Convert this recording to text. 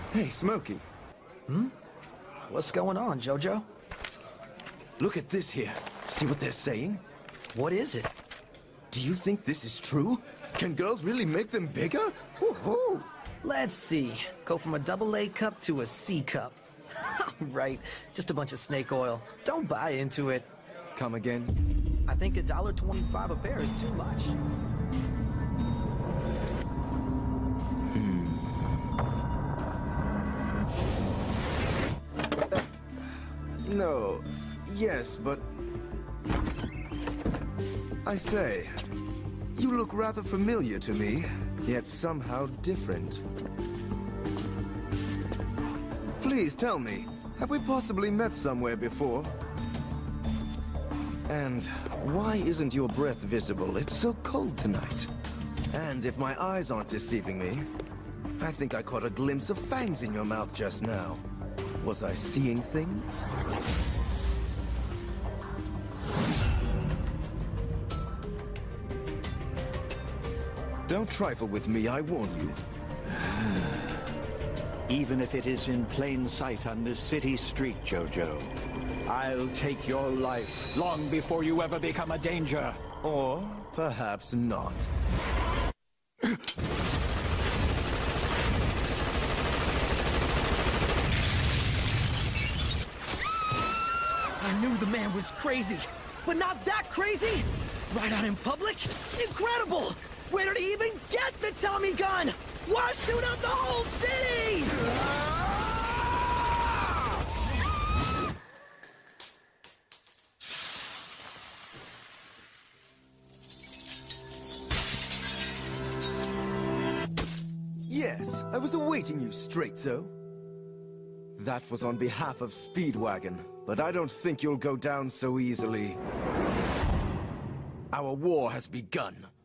Hey, Smokey. What's going on, Jojo? Look at this here. See what they're saying? What is it? Do you think this is true? Can girls really make them bigger? Woohoo! Let's see. Go from a AA cup to a C cup. Right, just a bunch of snake oil. Don't buy into it. Come again? I think $1.25 a pair is too much. No. Yes, but... I say, you look rather familiar to me, yet somehow different. Please tell me, have we possibly met somewhere before? And why isn't your breath visible? It's so cold tonight. And if my eyes aren't deceiving me, I think I caught a glimpse of fangs in your mouth just now. Was I seeing things? Don't trifle with me, I warn you. Even if it is in plain sight on this city street, Jojo, I'll take your life long before you ever become a danger. Or perhaps not. I knew the man was crazy, but not that crazy! Right out in public? Incredible! Where did he even get the Tommy gun? Why shoot up the whole city? Yes, I was awaiting you, Straight-so. That was on behalf of Speedwagon, but I don't think you'll go down so easily. Our war has begun.